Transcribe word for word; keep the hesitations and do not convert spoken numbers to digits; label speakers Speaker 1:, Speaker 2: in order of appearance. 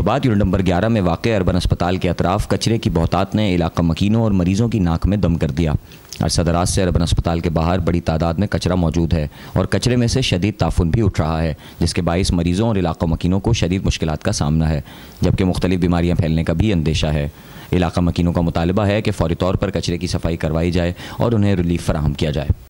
Speaker 1: बाद unit number ग्यारह में वाक़ अर्बन अस्पताल के अतराफ़ कचरे की बहुतात ने इलाका मकीनों और मरीज़ों की नाक में दम कर दिया। अरसा दराज से अर्बन अस्पताल के बाहर बड़ी तादाद में कचरा मौजूद है और कचरे में से शदीद ताफुन भी उठ रहा है, जिसके बाइस मरीज़ों और इलाका मकीनों को शदीद मुश्किलात का सामना है, जबकि मुख्तलिफ बीमारियाँ फैलने का भी अंदेशा है। इलाका मकीनों का मुतालबा है कि फ़ौरी तौर पर कचरे की सफाई करवाई जाए और उन्हें रिलीफ फराहम किया जाए।